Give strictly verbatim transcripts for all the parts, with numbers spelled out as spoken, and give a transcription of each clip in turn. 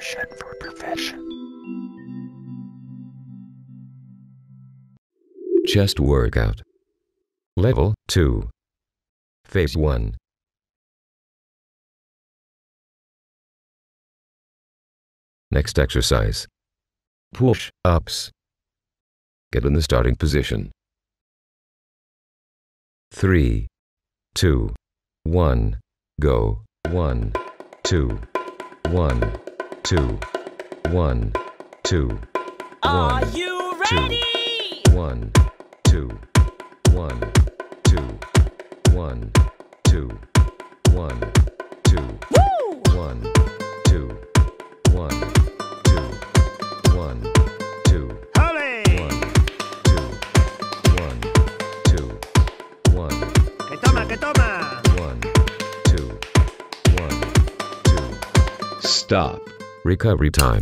Passion for profession. Chest workout. Level two. Phase one. Next exercise. Push-ups. Get in the starting position. Three, two, one, go. One, two, one, two, one, two. Are you ready? One, two, one, two, one, two, one, two, Woo! one, two, one, two, one, two, ¡Ole! one, two, one, two, one, ¡Que toma, que toma! one, two, one, two. Stop. Recovery time.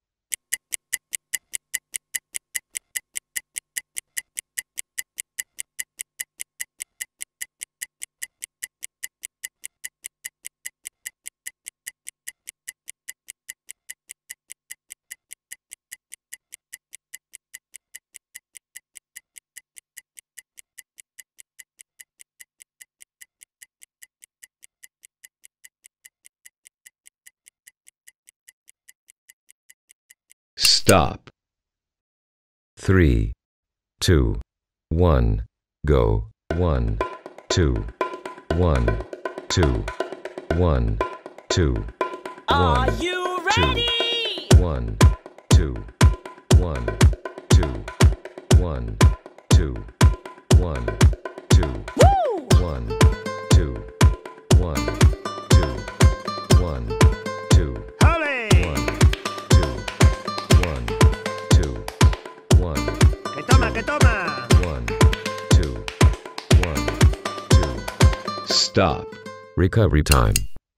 Stop. Three, two, one, go. One, two, one, two, one, two, Are one, you two, ready? one, two, one, two, one, two, one, two, Woo! one, two, one, two, one, two. ¡Ole! One, two, one, two, one, ¡Que toma, que toma! one, two, one, two. Stop. Recovery time.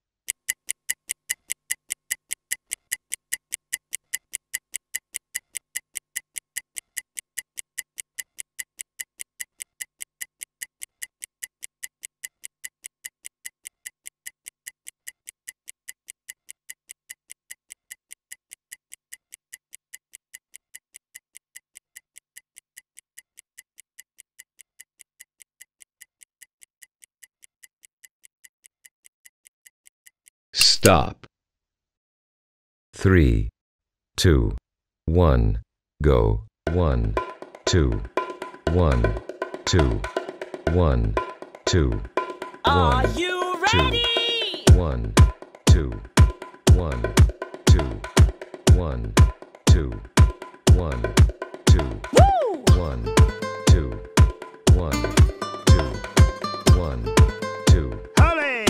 Stop. Three, two, one, go. One, two, one, two, one, two, Are one, you two, ready? one, two, one, two, one, two, one, two, Woo! one, two, one, two, one, two. ¡Ole!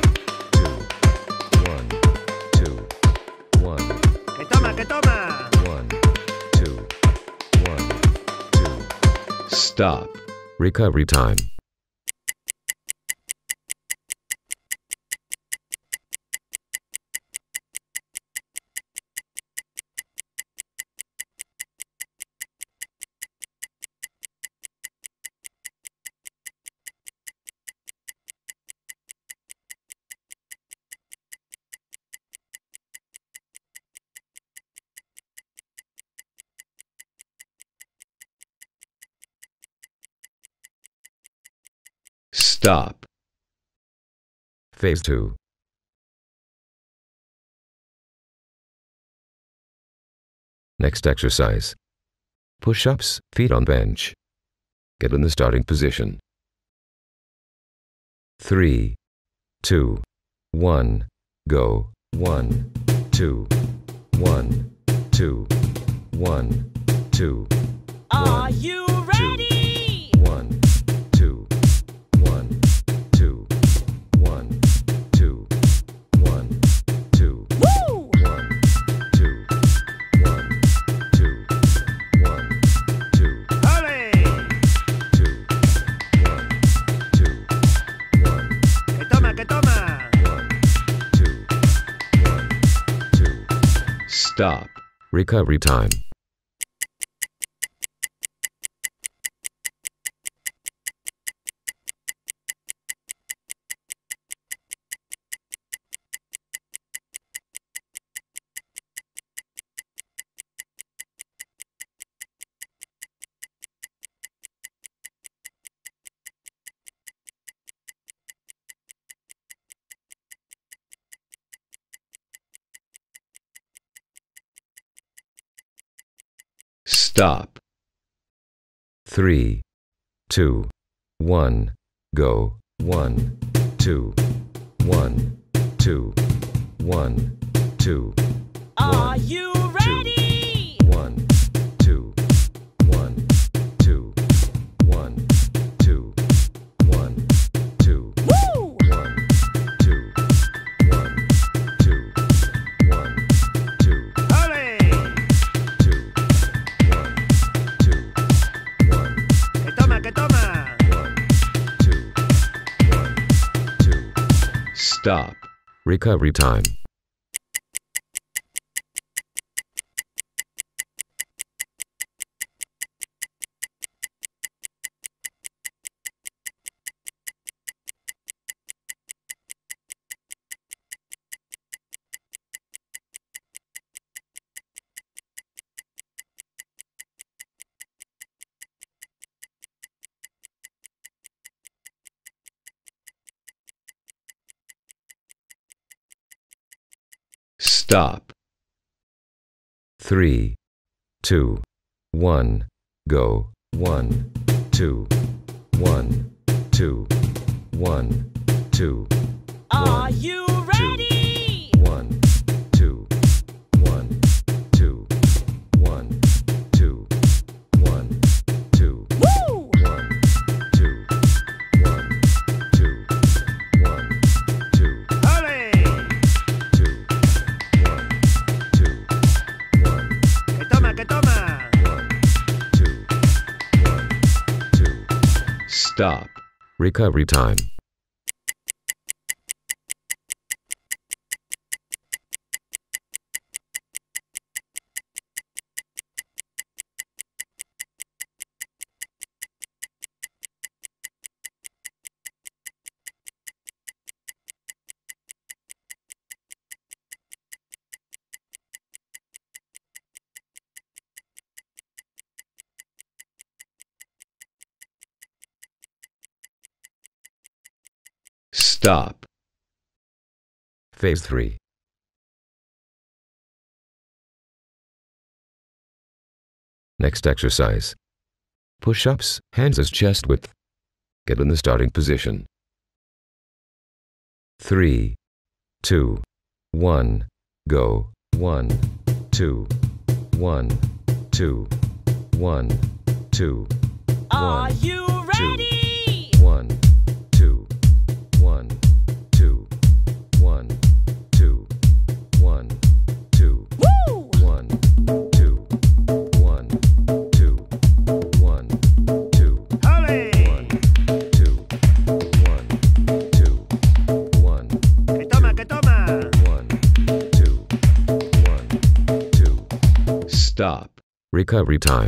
One, two, one, two, one, ¡Que toma, que toma! one, two, one, two. Stop. Recovery time. Stop. Phase two. Next exercise. Push-ups, feet on bench. Get in the starting position. Three, two, one, go. One, two, one, two, one, two, Are one, you two, ready? one, two, one, two, one, two, one, two, Woo! one, two, one, two, one, two, ¡Ole! two, one, two, one, ¡Que toma, que toma! one, two, one, two. Stop. Recovery time. Stop. Three, two, one, go. One, two, one, two, one, two. Are you ready? One, two, one, two, one, two, one, two, Woo! one, two, one, two, one, two, ¡Ole! two, one, two, one, ¡Que toma, que toma! one, two, one, two. Stop. Recovery time. Stop. Three, two, one, go. One, two, one, two, one, two, Are you ready? one, two, one, two, one, two, one, two, Woo! one, two, one, two, one, two, ¡Ole! two, one, two, one, ¡Que toma, que toma! one, two, one, two. Stop. Recovery time. Stop. Phase three. Next exercise. Push-ups, hands as chest width. Get in the starting position. Three, two, one, go. One, two, one, two, one, two, Are one, you ready? one, two, one, two, one, two, one, two, Woo! one, two, one, two, one, two, ¡Ole! one, two, one, two, one, ¡Que toma, que toma! one, two, one, two. Stop. Recovery time.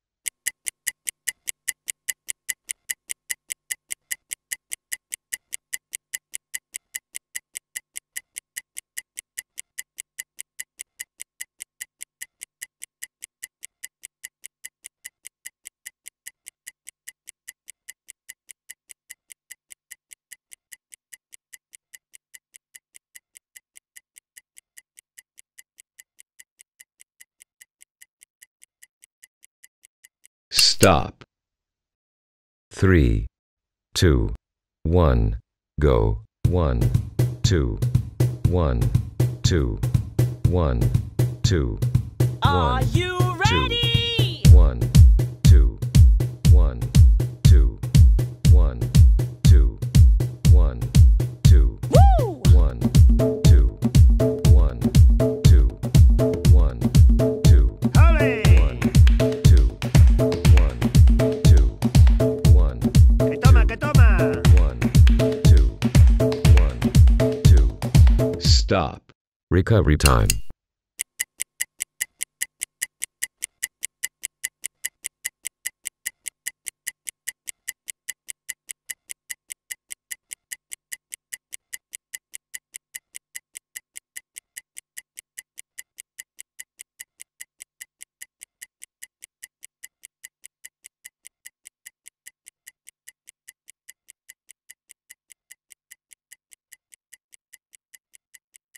Stop. Three, two, one, go. One, two, one, two, one, two, Are one, you ready? one, two, one, two, one, two, one, two, Woo! one, two, one, two, one, two, ¡Ole! one, two, one, two, one, ¡Que toma, que toma! one, two, one, two. Stop. Recovery time.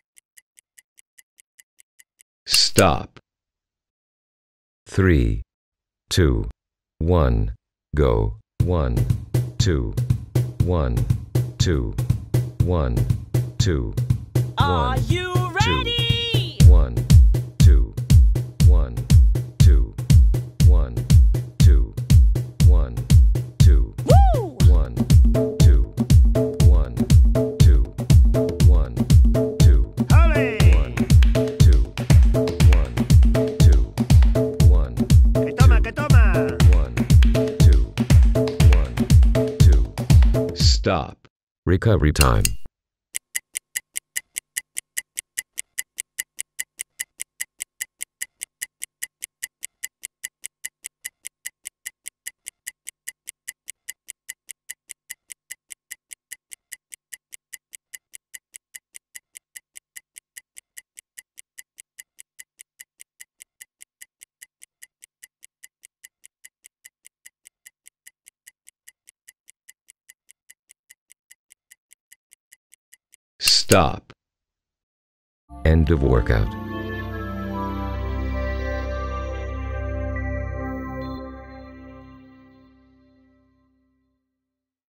Stop. Three, two, one, go, one, two, one, two, one, two, Are one, you ready? one, two, one, two, one, two, one, two, Woo! one, two, one, two, one, two, ¡Ale! one, two, one, two, one, ¡Que toma, que toma! one, two, one, two. Stop. Recovery time. Stop. End of workout.